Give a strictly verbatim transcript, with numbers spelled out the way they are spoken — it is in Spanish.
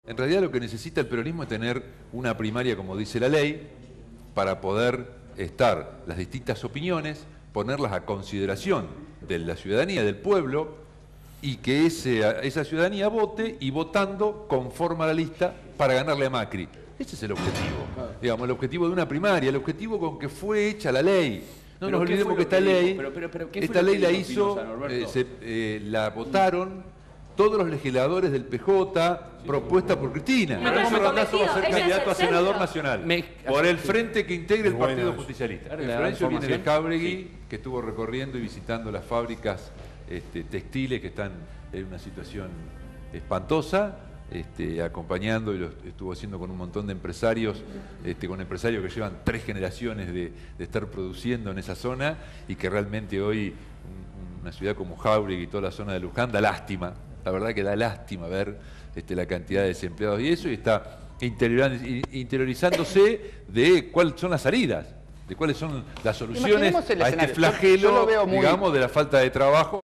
En realidad lo que necesita el peronismo es tener una primaria, como dice la ley, para poder estar las distintas opiniones, ponerlas a consideración de la ciudadanía, del pueblo, y que ese, esa ciudadanía vote y votando conforma la lista para ganarle a Macri. Ese es el objetivo, digamos, el objetivo de una primaria, el objetivo con que fue hecha la ley. No nos olvidemos que esta ley, pero, pero, pero, esta ley la hizo, eh, se, eh, la votaron todos los legisladores del P J, sí, propuesta por Cristina. Horacio Randazzo va a ser candidato a senador nacional Me, por el frente que integre el Partido Justicialista. Florencio viene de Jábregui, sí, que estuvo recorriendo y visitando las fábricas este, textiles que están en una situación espantosa, este, acompañando, y lo estuvo haciendo con un montón de empresarios, este, con empresarios que llevan tres generaciones de, de estar produciendo en esa zona y que realmente hoy una ciudad como Jábregui y toda la zona de Luján da lástima. La verdad que da lástima ver este, la cantidad de desempleados y eso, y está interiorizándose de cuáles son las salidas, de cuáles son las soluciones a este flagelo, muy... digamos, de la falta de trabajo.